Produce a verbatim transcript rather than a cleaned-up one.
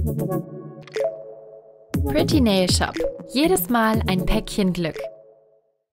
Pretty Nail Shop. Jedes Mal ein Päckchen Glück.